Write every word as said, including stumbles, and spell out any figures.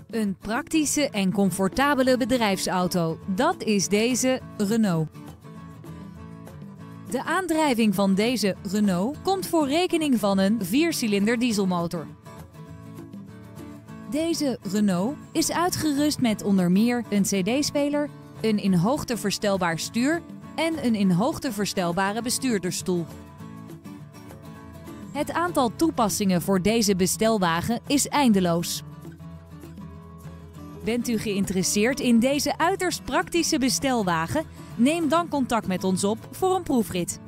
Een praktische en comfortabele bedrijfsauto, dat is deze Renault. De aandrijving van deze Renault komt voor rekening van een viercilinder dieselmotor. Deze Renault is uitgerust met onder meer een cd-speler, een in hoogte verstelbaar stuur en een in hoogte verstelbare bestuurdersstoel. Het aantal toepassingen voor deze bestelwagen is eindeloos. Bent u geïnteresseerd in deze uiterst praktische bestelwagen? Neem dan contact met ons op voor een proefrit.